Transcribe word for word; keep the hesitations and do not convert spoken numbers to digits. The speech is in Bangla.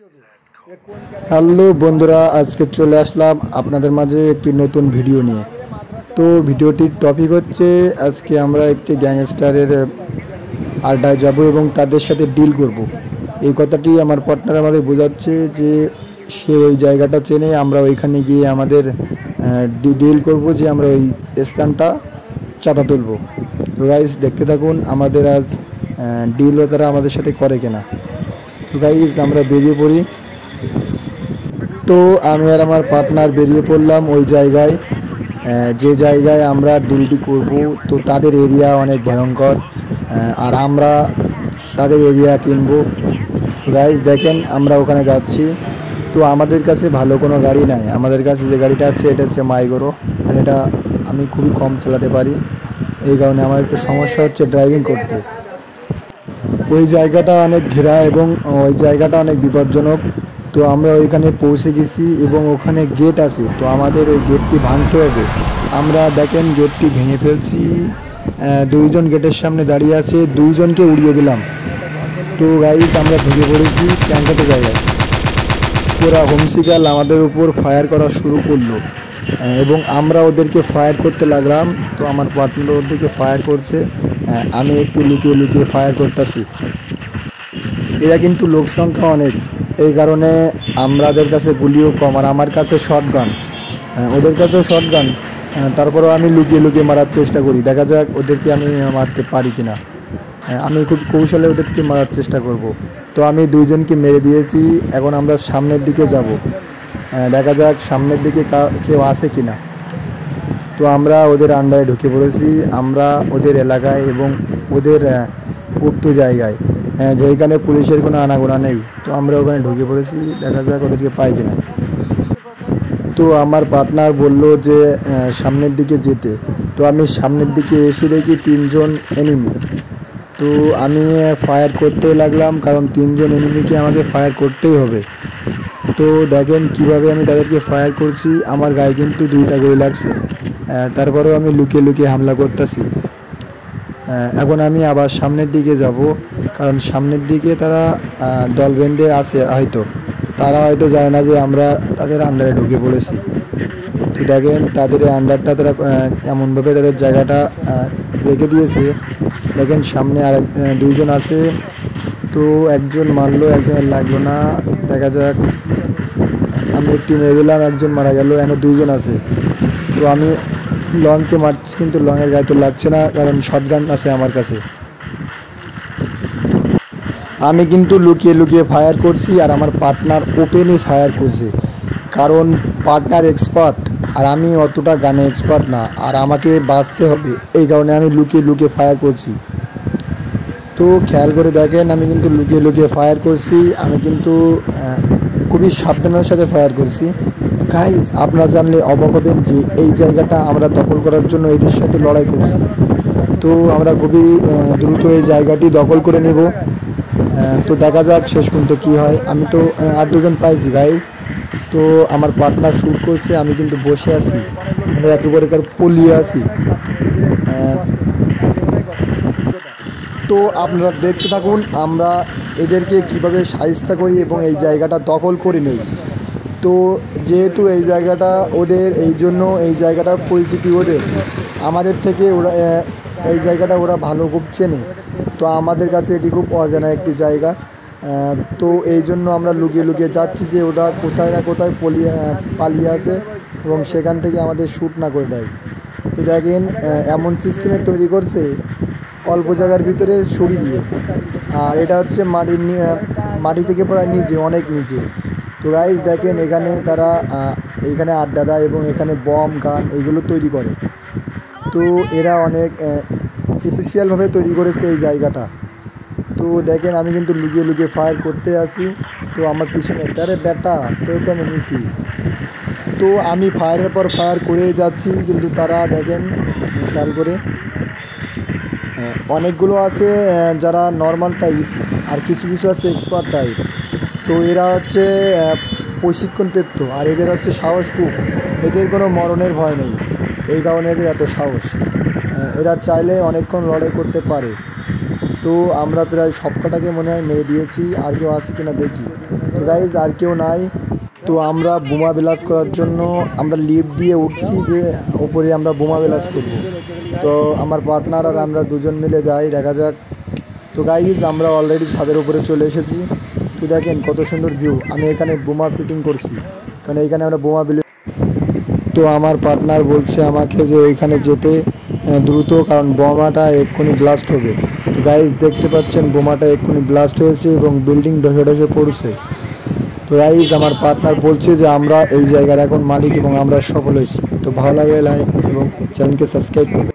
হ্যালো বন্ধুরা, আজকে চলে আসলাম আপনাদের মাঝে একটি নতুন ভিডিও নিয়ে। তো ভিডিওটির টপিক হচ্ছে আজকে আমরা একটি গ্যাংস্টারের আড্ডায় যাব এবং তাদের সাথে ডিল করব। এই কথাটি আমার পার্টনার আমাদের বোঝাচ্ছে যে সে ওই জায়গাটা চেনে, আমরা ওইখানে গিয়ে আমাদের ডিল করব যে আমরা ওই স্থানটা চাঁদা তুলব। তো গাইস দেখতে থাকুন আমাদের আজ ডিলও তারা আমাদের সাথে করে কিনা। তো গাইস আমরা বেরিয়ে পড়ি। তো আমি আর আমার পার্টনার বেরিয়ে পড়লাম ওই জায়গায়, যে জায়গায় আমরা ডিলটি করব। তো তাদের এরিয়া অনেক ভয়ঙ্কর আর আমরা তাদের এরিয়া কিনবো। তো গাইস দেখেন আমরা ওখানে যাচ্ছি। তো আমাদের কাছে ভালো কোনো গাড়ি নাই, আমাদের কাছে যে গাড়িটা আছে এটা হচ্ছে মাইগোরো, আর এটা আমি খুবই কম চালাতে পারি, এই কারণে আমার একটু সমস্যা হচ্ছে ড্রাইভিং করতে। ওই জায়গাটা অনেক ঘেরা এবং ওই জায়গাটা অনেক বিপজ্জনক। তো আমরা ওইখানে পৌঁছে গেছি এবং ওখানে গেট আছে, তো আমাদের ওই গেটটি ভাঙতে হবে। আমরা দেখেন গেটটি ভেঙে ফেলছি, দুইজন গেটের সামনে দাঁড়িয়ে আছে, দুইজনকে উড়িয়ে দিলাম। তো গাইস আমরা ঢুকে পড়েছি ট্যাঙ্কাতে জায়গায়। ওরা হোমসিকাল আমাদের উপর ফায়ার করা শুরু করলো এবং আমরা ওদেরকে ফায়ার করতে লাগলাম। তো আমার পার্টনার ওদেরকে ফায়ার করছে, আমি একটু লুকিয়ে লুকিয়ে ফায়ার করতেছি। এরা কিন্তু লোক সংখ্যা অনেক, এই কারণে আমাদের কাছে গুলিও কম, আর আমার কাছে শটগান, ওদের কাছেও শটগান। তারপরেও আমি লুকিয়ে লুকিয়ে মারার চেষ্টা করি, দেখা যাক ওদেরকে আমি মারতে পারি কিনা। আমি খুব কৌশলে ওদেরকে মারার চেষ্টা করব। তো আমি দুইজনকে মেরে দিয়েছি, এখন আমরা সামনের দিকে যাব, দেখা যাক সামনের দিকে কেউ আসে কিনা। তো আমরা ওদের আন্ডারে ঢুকে পড়েছি, আমরা ওদের এলাকায় এবং ওদের গুপ্ত জায়গায়, হ্যাঁ যেখানে পুলিশের কোনো আনাগোনা নেই। তো আমরা ওখানে ঢুকে পড়েছি, দেখা যাক ওদেরকে পাই কিনা। তো আমার পার্টনার বলল যে সামনের দিকে যেতে। তো আমি সামনের দিকে এসে দেখি তিনজন এনিমি। তো আমি ফায়ার করতে লাগলাম, কারণ তিনজন এনিমিকে আমাকে ফায়ার করতেই হবে। তো দেখেন কিভাবে আমি তাদেরকে ফায়ার করছি, আমার গায়ে কিন্তু দুইটা গুলি লাগছে, তারপরেও আমি লুকিয়ে লুকিয়ে হামলা করতেছি। এখন আমি আবার সামনের দিকে যাব, কারণ সামনের দিকে তারা দল বেঁধে আছে, হয়তো তারা হয়তো জানে না যে আমরা তাদের আন্ডারে ঢুকে পড়েছি। তো দেখেন তাদের আন্ডারটা তারা এমনভাবে তাদের জায়গাটা রেখে দিয়েছে। দেখেন সামনে আর দুইজন আছে, তো একজন মারলো, একজনের লাগলো না, দেখা যাক। আমি একটি মেরে দিলাম, একজন মারা গেল, এখন দুইজন আছে। তো আমি লংকে মারছি, কিন্তু লংয়ের গায়ে তো লাগছে না, কারণ শটগান আছে আমার কাছে। আমি কিন্তু লুকিয়ে লুকিয়ে ফায়ার করছি আর আমার পার্টনার ওপেনই ফায়ার করছে, কারণ পার্টনার এক্সপার্ট আর আমি অতটা গানে এক্সপার্ট না, আর আমাকে বাঁচতে হবে, এই কারণে আমি লুকিয়ে লুকিয়ে ফায়ার করছি। তো খেয়াল করে দেখেন আমি কিন্তু লুকিয়ে লুকিয়ে ফায়ার করছি, আমি কিন্তু খুবই সাবধানের সাথে ফায়ার করছি। গাইস আপনারা জানলে অবাক হবেন যে এই জায়গাটা আমরা দখল করার জন্য এদের সাথে লড়াই করছি। তো আমরা খুবই দ্রুত এই জায়গাটি দখল করে নেব। তো দেখা যাক শেষ পর্যন্ত কী হয়। আমি তো আর দুজন পাইছি গাইস। তো আমার পার্টনার শ্যুট করছে, আমি কিন্তু বসে আছি, মানে একেবারে পলিয়ে আছি। তো আপনারা দেখতে থাকুন আমরা এদেরকে কিভাবে সাহায্য করি এবং এই জায়গাটা দখল করে নেই। তো যেহেতু এই জায়গাটা ওদের, এই জন্য এই জায়গাটার পরিচিতি ওদের, আমাদের থেকে ওরা এই জায়গাটা ওরা ভালো খুব চেনে। তো আমাদের কাছে এটি খুব অজানা একটি জায়গা। তো এই জন্য আমরা লুকিয়ে লুকিয়ে যাচ্ছি যে ওটা কোথায় না কোথায় পলিয়ে পালিয়ে আসে এবং সেখান থেকে আমাদের শ্যুট না করে দেয়। তো দেখেন এমন সিস্টেমে তৈরি করছে অল্প জায়গার ভিতরে ছড়ি দিয়ে, আর এটা হচ্ছে মাটির মাটি থেকে প্রায় নিচে, অনেক নিচে। তো গাইস দেখেন এখানে তারা এখানে আড্ডা দেয় এবং এখানে বম গান এগুলো তৈরি করে। তো এরা অনেক স্পেশালভাবে তৈরি করেছে এই জায়গাটা। তো দেখেন আমি কিন্তু লুকিয়ে লুকিয়ে ফায়ার করতে আসি, তো আমার পিছনে আরে ব্যাটা তো তো আমি নিছি। তো আমি ফায়ারের পর ফায়ার করে যাচ্ছি, কিন্তু তারা দেখেন খেয়াল করে অনেকগুলো আছে যারা নর্মাল টাইপ, আর কিছু কিছু আছে এক্সপার্ট টাইপ। তো এরা হচ্ছে প্রশিক্ষণপ্রাপ্ত, আর এদের হচ্ছে সাহস খুব, এদের কোনো মরণের ভয় নেই, এই কারণে এদের এত সাহস। এরা চাইলে অনেকক্ষণ লড়াই করতে পারে। তো আমরা প্রায় সবকটাকে মনে হয় মেরে দিয়েছি, আর কেউ আছে কিনা দেখি। তো গাইজ আর কেউ নাই। তো আমরা বোমা ব্লাস্ট করার জন্য আমরা লিফট দিয়ে উঠছি যে ওপরে আমরা বোমা ব্লাস্ট করব। তো আমার পার্টনার আর আমরা দুজন মিলে যাই, দেখা যাক। তো গাইজ আমরা অলরেডি ছাদের উপরে চলে এসেছি। তো দেখেন কত সুন্দর ভিউ। আমি এখানে বোমা ফিটিং করছি, কারণ এইখানে আমরা বোমা বিলে। তো আমার পার্টনার বলছে আমাকে যে ওইখানে যেতে দ্রুত, কারণ বোমাটা এক্ষুনি ব্লাস্ট হবে। তো গাইজ দেখতে পাচ্ছেন বোমাটা এক্ষুনি ব্লাস্ট হয়েছে এবং বিল্ডিং ধসে ধসে পড়ছে। তো গাইজ আমার পার্টনার বলছে যে আমরা এই জায়গার এখন মালিক এবং আমরা সফল হয়েছি। তো ভালো লাগলে লাইক এবং চ্যানেলকে সাবস্ক্রাইব করবেন।